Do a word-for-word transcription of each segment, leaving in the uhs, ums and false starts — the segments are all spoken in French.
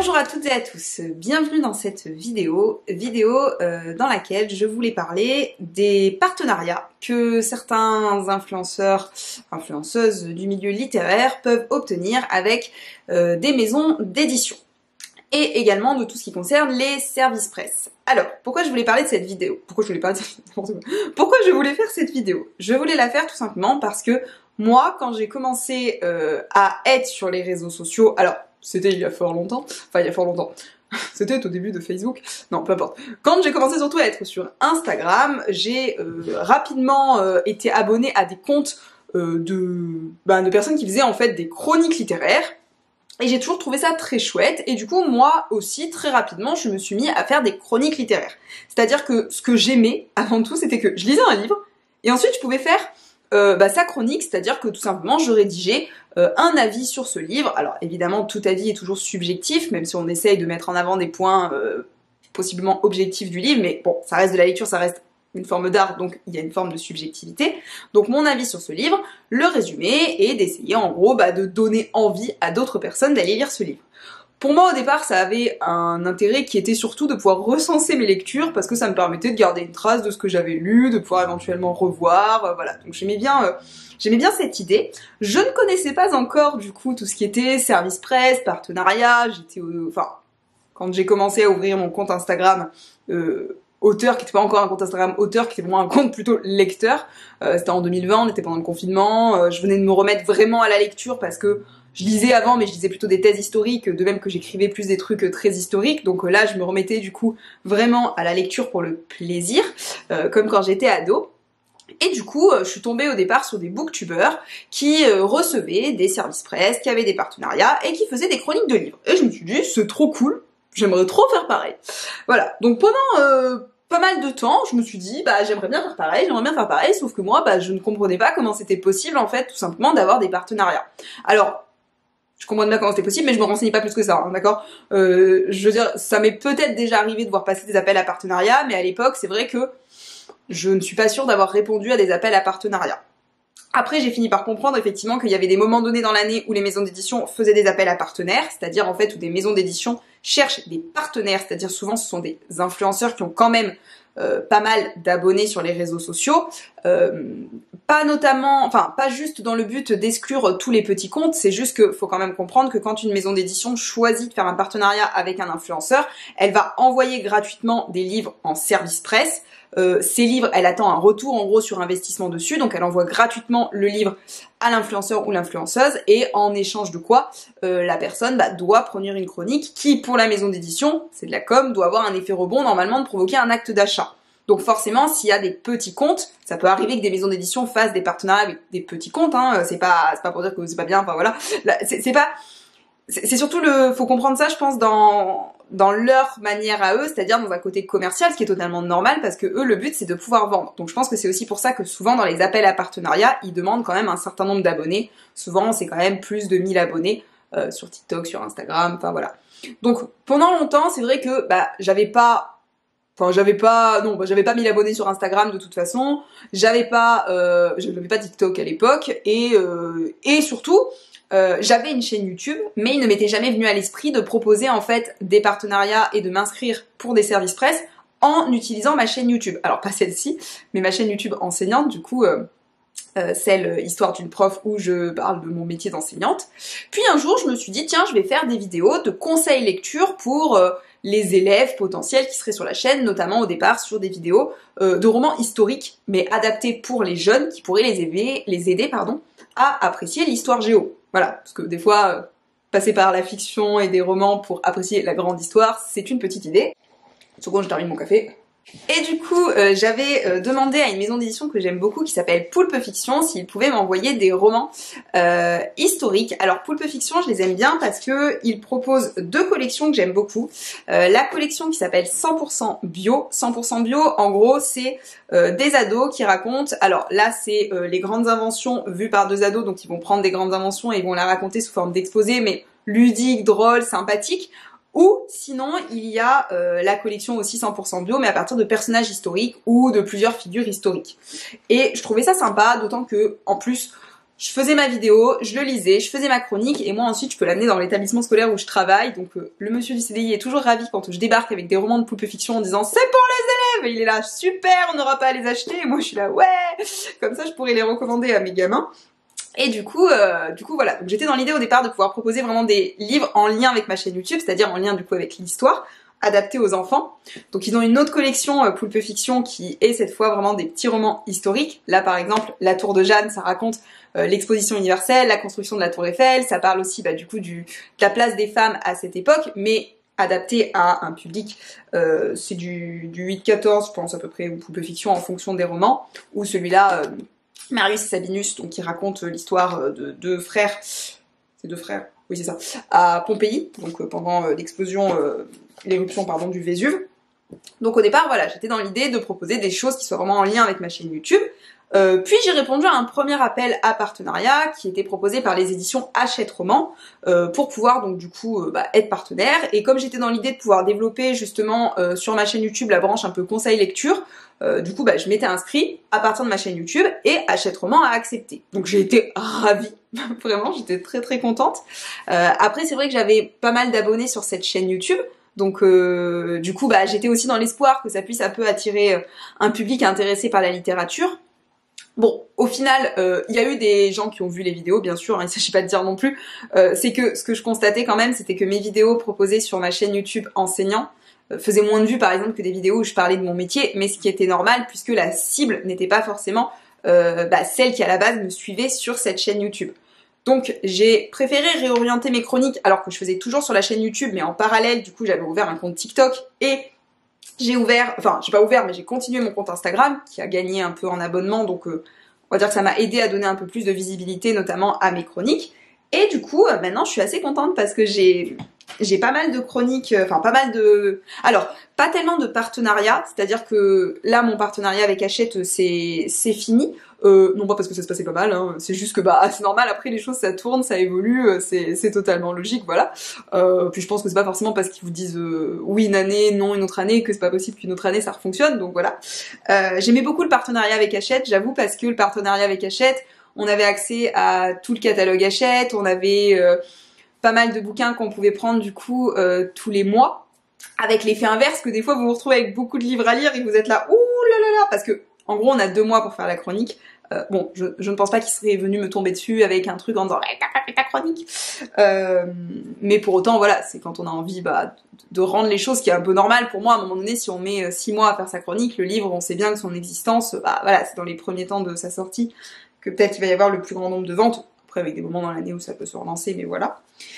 Bonjour à toutes et à tous, bienvenue dans cette vidéo, vidéo euh, dans laquelle je voulais parler des partenariats que certains influenceurs, influenceuses du milieu littéraire peuvent obtenir avec euh, des maisons d'édition. Et également de tout ce qui concerne les services presse. Alors, pourquoi je voulais parler de cette vidéo? Pourquoi je voulais parler de cette vidéo? Pourquoi je voulais faire cette vidéo? Je voulais la faire tout simplement parce que moi, quand j'ai commencé euh, à être sur les réseaux sociaux, alors c'était il y a fort longtemps, enfin il y a fort longtemps, c'était au début de Facebook, non peu importe. Quand j'ai commencé surtout à être sur Instagram, j'ai euh, rapidement euh, été abonnée à des comptes euh, de, ben, de personnes qui faisaient en fait des chroniques littéraires. Et j'ai toujours trouvé ça très chouette, et du coup, moi aussi, très rapidement, je me suis mis à faire des chroniques littéraires. C'est-à-dire que ce que j'aimais, avant tout, c'était que je lisais un livre, et ensuite je pouvais faire euh, bah, sa chronique, c'est-à-dire que tout simplement, je rédigeais euh, un avis sur ce livre. Alors évidemment, tout avis est toujours subjectif, même si on essaye de mettre en avant des points euh, possiblement objectifs du livre, mais bon, ça reste de la lecture, ça reste une forme d'art, donc il y a une forme de subjectivité. Donc mon avis sur ce livre, le résumé, et d'essayer en gros bah, de donner envie à d'autres personnes d'aller lire ce livre. Pour moi au départ ça avait un intérêt qui était surtout de pouvoir recenser mes lectures, parce que ça me permettait de garder une trace de ce que j'avais lu, de pouvoir éventuellement revoir, euh, voilà. Donc j'aimais bien, euh, j'aimais bien cette idée. Je ne connaissais pas encore du coup tout ce qui était service presse, partenariat, j'étais, euh, enfin, quand j'ai commencé à ouvrir mon compte Instagram, euh, auteur, qui n'était pas encore un compte Instagram auteur, qui était vraiment un compte plutôt lecteur. Euh, c'était en deux mille vingt, on était pendant le confinement, euh, je venais de me remettre vraiment à la lecture parce que je lisais avant, mais je lisais plutôt des thèses historiques, de même que j'écrivais plus des trucs très historiques, donc euh, là je me remettais du coup vraiment à la lecture pour le plaisir, euh, comme quand j'étais ado. Et du coup, euh, je suis tombée au départ sur des booktubeurs qui euh, recevaient des services presse, qui avaient des partenariats et qui faisaient des chroniques de livres. Et je me suis dit, c'est trop cool, j'aimerais trop faire pareil. Voilà, donc pendant euh, pas mal de temps, je me suis dit, bah j'aimerais bien faire pareil, j'aimerais bien faire pareil, sauf que moi, bah je ne comprenais pas comment c'était possible, en fait, tout simplement, d'avoir des partenariats. Alors, je comprends bien comment c'était possible, mais je me renseignais pas plus que ça, hein, d'accord euh, Je veux dire, ça m'est peut-être déjà arrivé de voir passer des appels à partenariat, mais à l'époque, c'est vrai que je ne suis pas sûre d'avoir répondu à des appels à partenariat. Après, j'ai fini par comprendre effectivement qu'il y avait des moments donnés dans l'année où les maisons d'édition faisaient des appels à partenaires, c'est-à-dire en fait où des maisons d'édition cherchent des partenaires, c'est-à-dire souvent ce sont des influenceurs qui ont quand même euh, pas mal d'abonnés sur les réseaux sociaux, euh, pas notamment, enfin pas juste dans le but d'exclure tous les petits comptes, c'est juste que faut quand même comprendre que quand une maison d'édition choisit de faire un partenariat avec un influenceur, elle va envoyer gratuitement des livres en service presse. Euh, ces livres, elle attend un retour en gros sur investissement dessus, donc elle envoie gratuitement le livre à l'influenceur ou l'influenceuse, et en échange de quoi euh, la personne bah, doit produire une chronique qui, pour la maison d'édition, c'est de la com, doit avoir un effet rebond, normalement de provoquer un acte d'achat. Donc forcément, s'il y a des petits comptes, ça peut arriver que des maisons d'édition fassent des partenariats avec des petits comptes, hein, c'est pas, c'est pas pour dire que c'est pas bien, enfin voilà, c'est pas... C'est surtout le, faut comprendre ça, je pense, dans dans leur manière à eux, c'est-à-dire dans un côté commercial, ce qui est totalement normal parce que eux, le but, c'est de pouvoir vendre. Donc je pense que c'est aussi pour ça que souvent dans les appels à partenariat, ils demandent quand même un certain nombre d'abonnés. Souvent, c'est quand même plus de mille abonnés euh, sur TikTok, sur Instagram, enfin voilà. Donc pendant longtemps, c'est vrai que bah j'avais pas, enfin j'avais pas, non, bah, j'avais pas mille abonnés sur Instagram de toute façon. J'avais pas, euh, j'avais pas TikTok à l'époque et euh, et surtout. Euh, j'avais une chaîne YouTube, mais il ne m'était jamais venu à l'esprit de proposer en fait des partenariats et de m'inscrire pour des services presse en utilisant ma chaîne YouTube. Alors pas celle-ci, mais ma chaîne YouTube enseignante, du coup euh, euh, celle Histoire d'une prof où je parle de mon métier d'enseignante. Puis un jour je me suis dit tiens je vais faire des vidéos de conseils lecture pour euh, les élèves potentiels qui seraient sur la chaîne, notamment au départ sur des vidéos euh, de romans historiques, mais adaptés pour les jeunes qui pourraient les aider, les aider pardon, à apprécier l'histoire géo. Voilà, parce que des fois, euh, passer par la fiction et des romans pour apprécier la grande histoire, c'est une petite idée. Seconde, je termine mon café. Et du coup, euh, j'avais euh, demandé à une maison d'édition que j'aime beaucoup, qui s'appelle Poulpe Fiction, s'ils pouvaient m'envoyer des romans euh, historiques. Alors Poulpe Fiction, je les aime bien parce que ils proposent deux collections que j'aime beaucoup. Euh, la collection qui s'appelle cent pour cent bio. cent pour cent bio, en gros, c'est euh, des ados qui racontent... Alors là, c'est euh, les grandes inventions vues par deux ados, donc ils vont prendre des grandes inventions et ils vont la raconter sous forme d'exposé, mais ludique, drôle, sympathique. Ou sinon, il y a euh, la collection aussi cent pour cent bio, mais à partir de personnages historiques ou de plusieurs figures historiques. Et je trouvais ça sympa, d'autant que, en plus, je faisais ma vidéo, je le lisais, je faisais ma chronique et moi ensuite je peux l'amener dans l'établissement scolaire où je travaille. Donc euh, le monsieur du C D I est toujours ravi quand je débarque avec des romans de poupées fiction en disant c'est pour les élèves, et il est là super, on n'aura pas à les acheter, et moi je suis là ouais, comme ça je pourrais les recommander à mes gamins. Et du coup, euh, du coup voilà, donc j'étais dans l'idée au départ de pouvoir proposer vraiment des livres en lien avec ma chaîne YouTube, c'est-à-dire en lien du coup avec l'histoire, adaptés aux enfants. Donc ils ont une autre collection euh, Poulpe Fiction qui est cette fois vraiment des petits romans historiques. Là par exemple, La Tour de Jeanne, ça raconte euh, l'exposition universelle, la construction de la Tour Eiffel, ça parle aussi bah, du coup du, de la place des femmes à cette époque, mais adapté à un public, euh, c'est du, du huit quatorze je pense à peu près, ou Poulpe Fiction en fonction des romans, ou celui-là... Euh, Marius et Sabinus, donc qui raconte l'histoire de deux frères, c'est deux frères, oui c'est ça, à Pompéi, donc euh, pendant euh, l'explosion, euh, l'éruption pardon du Vésuve. Donc au départ voilà, j'étais dans l'idée de proposer des choses qui soient vraiment en lien avec ma chaîne YouTube. Euh, puis j'ai répondu à un premier appel à partenariat qui était proposé par les éditions Hachette Roman euh, pour pouvoir donc du coup euh, bah, être partenaire. Et comme j'étais dans l'idée de pouvoir développer justement euh, sur ma chaîne YouTube la branche un peu conseil lecture, euh, du coup bah, je m'étais inscrite à partir de ma chaîne YouTube et Hachette Roman a accepté. Donc j'ai été ravie, vraiment j'étais très très contente. Euh, après c'est vrai que j'avais pas mal d'abonnés sur cette chaîne YouTube. Donc euh, du coup bah, j'étais aussi dans l'espoir que ça puisse un peu attirer un public intéressé par la littérature. Bon, au final, euh, il y a eu des gens qui ont vu les vidéos, bien sûr, hein, il ne s'agit pas de dire non plus, euh, c'est que ce que je constatais quand même, c'était que mes vidéos proposées sur ma chaîne YouTube enseignant euh, faisaient moins de vues, par exemple, que des vidéos où je parlais de mon métier, mais ce qui était normal, puisque la cible n'était pas forcément euh, bah, celle qui, à la base, me suivait sur cette chaîne YouTube. Donc, j'ai préféré réorienter mes chroniques, alors que je faisais toujours sur la chaîne YouTube, mais en parallèle, du coup, j'avais ouvert un compte TikTok, et... J'ai ouvert, enfin j'ai pas ouvert mais j'ai continué mon compte Instagram qui a gagné un peu en abonnement, donc euh, on va dire que ça m'a aidé à donner un peu plus de visibilité notamment à mes chroniques. Et du coup euh, maintenant je suis assez contente parce que j'ai j'ai pas mal de chroniques, enfin euh, pas mal de... Alors pas tellement de partenariats, c'est-à-dire que là mon partenariat avec Hachette c'est c'est fini. Euh, non pas parce que ça se passait pas mal, hein, c'est juste que bah c'est normal, après les choses ça tourne, ça évolue, c'est c'est totalement logique, voilà. Euh, puis je pense que c'est pas forcément parce qu'ils vous disent euh, oui une année, non une autre année, que c'est pas possible qu'une autre année ça refonctionne, donc voilà. Euh, J'aimais beaucoup le partenariat avec Hachette, j'avoue, parce que le partenariat avec Hachette, on avait accès à tout le catalogue Hachette, on avait euh, pas mal de bouquins qu'on pouvait prendre du coup euh, tous les mois, avec l'effet inverse que des fois vous vous retrouvez avec beaucoup de livres à lire et vous êtes là ouh là là là, parce que en gros on a deux mois pour faire la chronique. Euh, bon, je, je ne pense pas qu'il serait venu me tomber dessus avec un truc en disant hey, t'as pas fait ta chronique. Euh, mais pour autant, voilà, c'est quand on a envie bah, de rendre les choses, qui est un peu normal pour moi. À un moment donné, si on met six mois à faire sa chronique, le livre, on sait bien que son existence, bah voilà, c'est dans les premiers temps de sa sortie que peut-être il va y avoir le plus grand nombre de ventes. Après, avec des moments dans l'année où ça peut se relancer, mais voilà.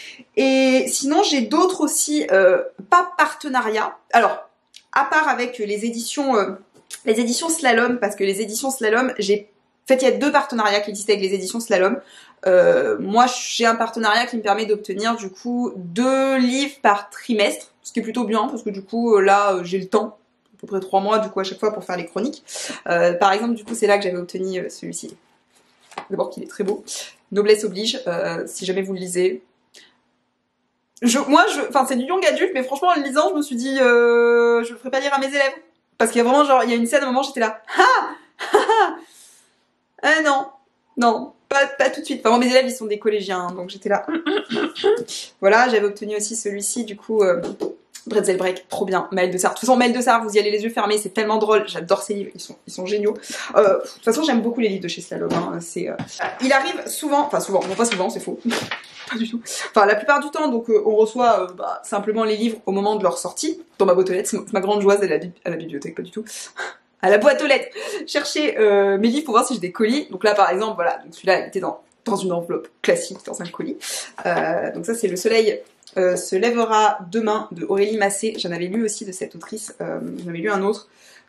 Et sinon, j'ai d'autres aussi, euh, pas partenariats. Alors, à part avec les éditions, euh, les éditions Slalom, parce que les éditions Slalom, j'ai En fait, il y a deux partenariats qui existent avec les éditions Slalom. Euh, moi, j'ai un partenariat qui me permet d'obtenir du coup deux livres par trimestre, ce qui est plutôt bien parce que du coup là, j'ai le temps, à peu près trois mois du coup à chaque fois pour faire les chroniques. Euh, par exemple, du coup, c'est là que j'avais obtenu euh, celui-ci. D'abord qu'il est très beau. Noblesse oblige. Euh, si jamais vous le lisez. Je, moi, je, enfin, c'est du young adulte, mais franchement, en le lisant, je me suis dit, euh, je le ferai pas lire à mes élèves parce qu'il y a vraiment genre, il y a une scène à un moment, j'étais là, ah, ah. Euh, non, non, pas, pas tout de suite. Enfin, moi, mes élèves, ils sont des collégiens, hein, donc j'étais là. Voilà, j'avais obtenu aussi celui-ci, du coup, euh, Bretzel Break, trop bien. Maëlle de Sarre. De toute façon, Maëlle de Sarre, vous y allez les yeux fermés, c'est tellement drôle. J'adore ces livres, ils sont, ils sont géniaux. Euh, de toute façon, j'aime beaucoup les livres de chez Slalom. Hein, c'est, euh... Il arrive souvent, enfin souvent, non pas souvent, c'est faux. Pas du tout. Enfin, la plupart du temps, donc euh, on reçoit euh, bah, simplement les livres au moment de leur sortie. Dans ma boîte aux lettres, c'est ma grande joie, elle est à la bibliothèque, pas du tout. À la boîte aux lettres, chercher euh, mes livres pour voir si j'ai des colis. Donc là, par exemple, voilà, donc celui-là, il était dans, dans une enveloppe classique, dans un colis. Euh, donc ça, c'est Le soleil euh, se lèvera demain de Aurélie Massé. J'en avais lu aussi de cette autrice. Euh, J'en avais lu un autre.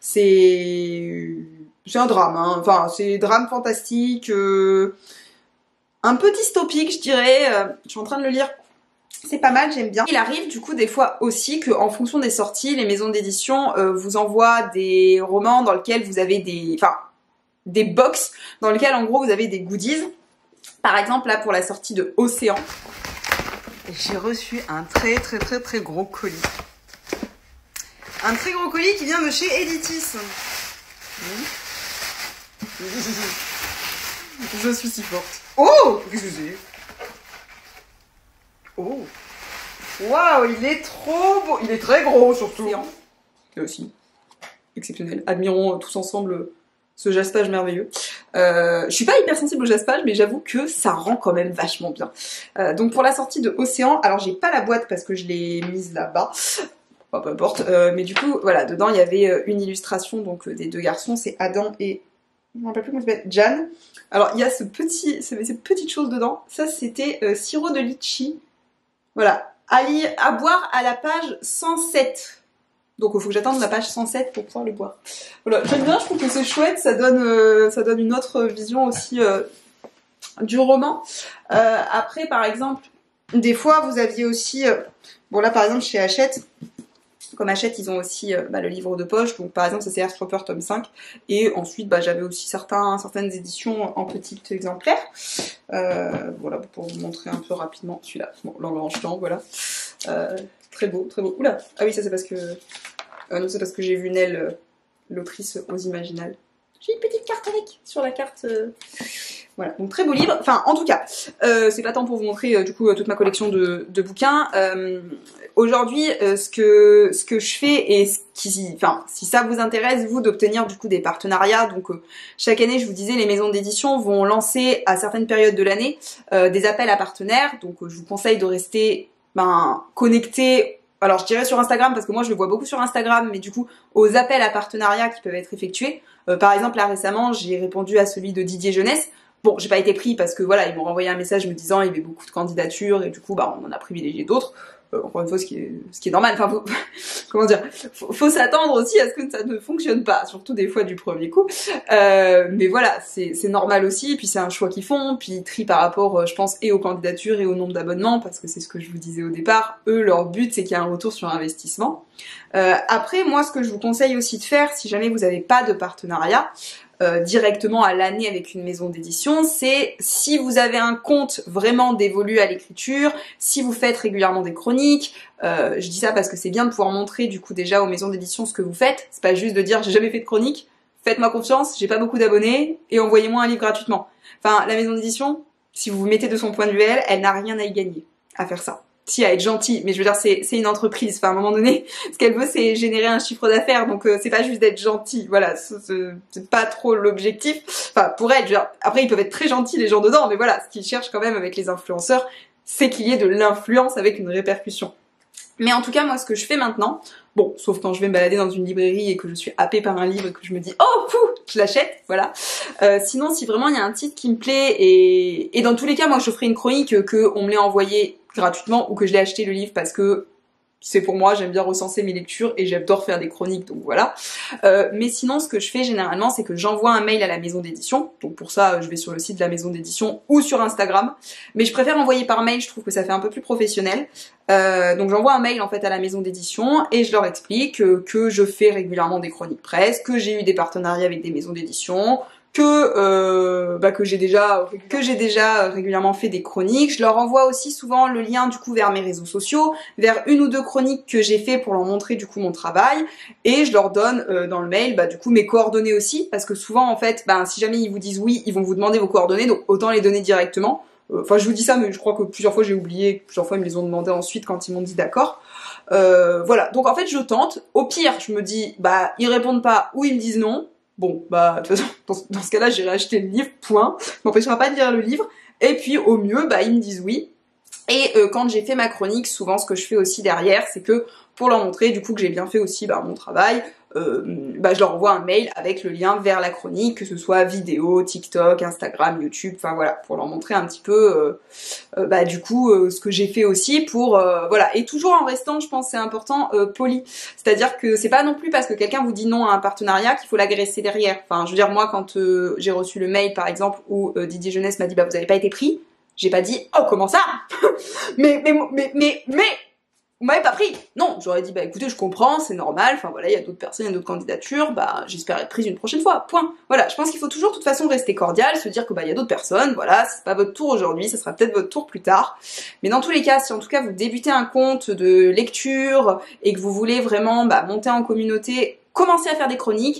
C'est c'est un drame, hein. Enfin, c'est drame fantastique, euh... un peu dystopique, je dirais. Euh, je suis en train de le lire. C'est pas mal, j'aime bien. Il arrive du coup des fois aussi qu'en fonction des sorties, les maisons d'édition euh, vous envoient des romans dans lesquels vous avez des... Enfin, des box dans lesquels en gros vous avez des goodies. Par exemple là pour la sortie de Océan, j'ai reçu un très très très très gros colis. Un très gros colis qui vient de chez Editis. Je suis si forte. Oh, qu'est-ce que c'est? Oh. Waouh, il est trop beau. Il est très gros surtout. Et aussi. Exceptionnel. Admirons tous ensemble ce jaspage merveilleux. Euh, je suis pas hyper sensible au jaspage, mais j'avoue que ça rend quand même vachement bien. Euh, donc pour la sortie de Océan, alors j'ai pas la boîte parce que je l'ai mise là-bas. Enfin, peu importe. Euh, mais du coup, voilà, dedans il y avait une illustration donc des deux garçons, c'est Adam et... je me rappelle plus comment il s'appelle, Jan. Alors il y a ce petit, cette petite chose dedans. Ça c'était euh, sirop de litchi. Voilà. À, lire, à boire à la page cent sept. Donc il faut que j'attende la page cent sept pour pouvoir le boire. Voilà, j'aime bien, je trouve que c'est chouette, ça donne, euh, ça donne une autre vision aussi euh, du roman. Euh, après, par exemple, des fois vous aviez aussi... Euh, bon là par exemple chez Hachette, comme Hachette ils ont aussi euh, bah, le livre de poche, donc par exemple ça c'est Heartstopper tome cinq, et ensuite bah, j'avais aussi certains, certaines éditions en petit exemplaire. Euh, voilà, pour vous montrer un peu rapidement celui-là, bon, l'engranchement, voilà. Euh, très beau, très beau. Oula, ah oui ça c'est parce que... Euh, non c'est parce que j'ai vu Nell, euh, l'autrice aux Imaginales. J'ai une petite carte avec, sur la carte... Euh... Voilà, donc très beau livre. Enfin, en tout cas, euh, c'est pas tant pour vous montrer euh, du coup toute ma collection de, de bouquins. Euh, Aujourd'hui, euh, ce que ce que je fais et ce qui, enfin, si ça vous intéresse, vous d'obtenir du coup des partenariats. Donc euh, chaque année, je vous disais, les maisons d'édition vont lancer à certaines périodes de l'année euh, des appels à partenaires. Donc euh, je vous conseille de rester ben connecté. Alors je dirais sur Instagram parce que moi je le vois beaucoup sur Instagram, mais du coup aux appels à partenariat qui peuvent être effectués. Euh, par exemple là récemment, j'ai répondu à celui de Didier Jeunesse. Bon, j'ai pas été pris parce que voilà, ils m'ont renvoyé un message me disant il y avait beaucoup de candidatures et du coup, bah, on en a privilégié d'autres. Euh, encore une fois, ce qui est, ce qui est normal. Enfin, faut, comment dire, faut, faut s'attendre aussi à ce que ça ne fonctionne pas, surtout des fois du premier coup. Euh, mais voilà, c'est, c'est normal aussi. Et puis c'est un choix qu'ils font. Puis ils trient par rapport, je pense, et aux candidatures et au nombre d'abonnements, parce que c'est ce que je vous disais au départ. Eux, leur but, c'est qu'il y ait un retour sur investissement. Euh, après, moi, ce que je vous conseille aussi de faire, si jamais vous n'avez pas de partenariat, Euh, directement à l'année avec une maison d'édition, c'est si vous avez un compte vraiment dévolu à l'écriture, si vous faites régulièrement des chroniques, euh, je dis ça parce que c'est bien de pouvoir montrer du coup déjà aux maisons d'édition ce que vous faites, c'est pas juste de dire j'ai jamais fait de chronique, faites-moi confiance, j'ai pas beaucoup d'abonnés et envoyez-moi un livre gratuitement. Enfin, la maison d'édition, si vous vous mettez de son point de vue elle, elle n'a rien à y gagner à faire ça. Si, à être gentil, mais je veux dire, c'est, c'est une entreprise. Enfin, à un moment donné, ce qu'elle veut, c'est générer un chiffre d'affaires. Donc, euh, c'est pas juste d'être gentil. Voilà, c'est, c'est pas trop l'objectif. Enfin, pour elle, je veux dire, après, ils peuvent être très gentils, les gens dedans, mais voilà, ce qu'ils cherchent quand même avec les influenceurs, c'est qu'il y ait de l'influence avec une répercussion. Mais en tout cas, moi, ce que je fais maintenant, bon, sauf quand je vais me balader dans une librairie et que je suis happée par un livre et que je me dis « Oh, fou !» je l'achète, voilà. Euh, sinon, si vraiment il y a un titre qui me plaît, et, et dans tous les cas, moi, je ferai une chronique que on me l'ait envoyé gratuitement ou que je l'ai acheté le livre parce que c'est pour moi, j'aime bien recenser mes lectures et j'adore faire des chroniques, donc voilà. Euh, mais sinon, ce que je fais généralement, c'est que j'envoie un mail à la maison d'édition. Donc pour ça, je vais sur le site de la maison d'édition ou sur Instagram. Mais je préfère envoyer par mail, je trouve que ça fait un peu plus professionnel. Euh, donc j'envoie un mail en fait à la maison d'édition et je leur explique que, que je fais régulièrement des chroniques presse, que j'ai eu des partenariats avec des maisons d'édition, que euh, bah, que j'ai déjà que j'ai déjà régulièrement fait des chroniques. Je leur envoie aussi souvent le lien du coup vers mes réseaux sociaux, vers une ou deux chroniques que j'ai fait pour leur montrer du coup mon travail, et je leur donne euh, dans le mail bah du coup mes coordonnées aussi, parce que souvent en fait bah, si jamais ils vous disent oui, ils vont vous demander vos coordonnées, donc autant les donner directement. Enfin, je vous dis ça, mais je crois que plusieurs fois j'ai oublié, plusieurs fois ils me les ont demandé ensuite quand ils m'ont dit d'accord. Euh, voilà, donc en fait je tente. Au pire, je me dis bah ils répondent pas ou ils me disent non. Bon, bah, de toute façon, dans, dans ce cas-là, j'irai acheter le livre, point. M'empêchera pas de lire le livre. Et puis, au mieux, bah, ils me disent oui. Et euh, quand j'ai fait ma chronique, souvent, ce que je fais aussi derrière, c'est que, pour leur montrer, du coup, que j'ai bien fait aussi, bah, mon travail, euh, bah, je leur envoie un mail avec le lien vers la chronique, que ce soit vidéo, TikTok, Instagram, YouTube, enfin, voilà, pour leur montrer un petit peu, euh, euh, bah, du coup, euh, ce que j'ai fait aussi pour, euh, voilà. Et toujours en restant, je pense, c'est important, euh, poli. C'est-à-dire que c'est pas non plus parce que quelqu'un vous dit non à un partenariat qu'il faut l'agresser derrière. Enfin, je veux dire, moi, quand euh, j'ai reçu le mail, par exemple, où euh, Didier Jeunesse m'a dit, bah, vous avez pas été pris, j'ai pas dit, oh, comment ça? mais, mais, mais, mais, mais, vous m'avez pas pris. Non, j'aurais dit, bah écoutez, je comprends, c'est normal, enfin voilà, il y a d'autres personnes, il y a d'autres candidatures, bah j'espère être prise une prochaine fois, point. Voilà, je pense qu'il faut toujours de toute façon rester cordial, se dire que bah il y a d'autres personnes, voilà, c'est pas votre tour aujourd'hui, ça sera peut-être votre tour plus tard. Mais dans tous les cas, si en tout cas vous débutez un compte de lecture et que vous voulez vraiment bah, monter en communauté, commencer à faire des chroniques,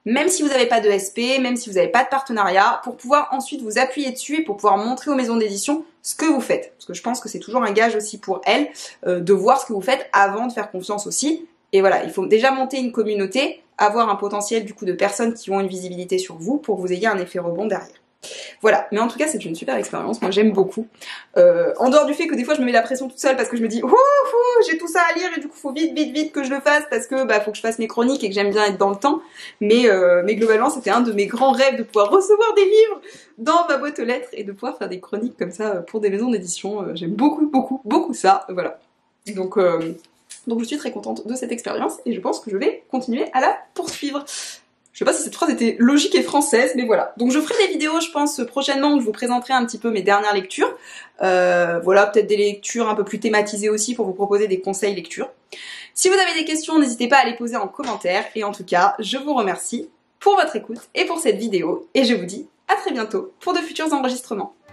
même si vous n'avez pas de S P, même si vous n'avez pas de partenariat, pour pouvoir ensuite vous appuyer dessus et pour pouvoir montrer aux maisons d'édition ce que vous faites. Parce que je pense que c'est toujours un gage aussi pour elles euh, de voir ce que vous faites avant de faire confiance aussi. Et voilà, il faut déjà monter une communauté, avoir un potentiel du coup de personnes qui ont une visibilité sur vous pour que vous ayez un effet rebond derrière. Voilà, mais en tout cas c'est une super expérience, moi j'aime beaucoup. Euh, en dehors du fait que des fois je me mets la pression toute seule parce que je me dis ouh, ouh j'ai tout ça à lire et du coup faut vite vite vite que je le fasse parce que bah faut que je fasse mes chroniques et que j'aime bien être dans le temps. Mais, euh, mais globalement c'était un de mes grands rêves de pouvoir recevoir des livres dans ma boîte aux lettres et de pouvoir faire des chroniques comme ça pour des maisons d'édition. Euh, j'aime beaucoup beaucoup beaucoup ça, voilà. Donc, euh, donc je suis très contente de cette expérience et je pense que je vais continuer à la poursuivre. Je sais pas si cette phrase était logique et française, mais voilà. Donc je ferai des vidéos, je pense, prochainement où je vous présenterai un petit peu mes dernières lectures. Euh, voilà, peut-être des lectures un peu plus thématisées aussi pour vous proposer des conseils lecture. Si vous avez des questions, n'hésitez pas à les poser en commentaire. Et en tout cas, je vous remercie pour votre écoute et pour cette vidéo. Et je vous dis à très bientôt pour de futurs enregistrements.